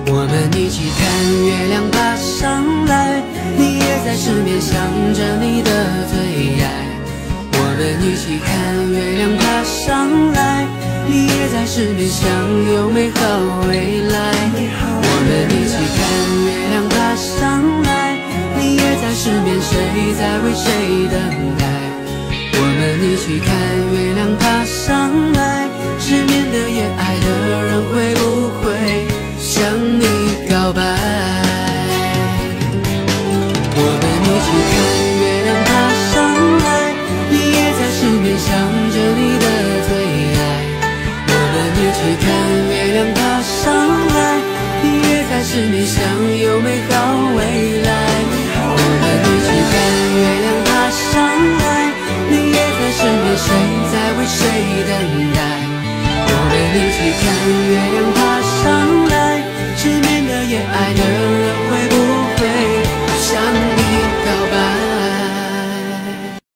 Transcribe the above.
我们一起看月亮爬上来，你也在失眠想着你的最爱。我们一起看月亮爬上来，你也在失眠想有美好未来。我们一起看月亮爬上来，你也在失眠，谁在为谁等待？我们一起看月亮爬上来，失眠的夜，爱的人会不会向你告白？我们一起看月亮爬上来，你也在失眠想着你的最爱。我们一起看月亮爬上来，你也在失眠想有美好未来。我们一起看月亮爬上来，你也在失眠，谁在为谁等待？我们一起看月亮爬上来，失眠的夜，爱的人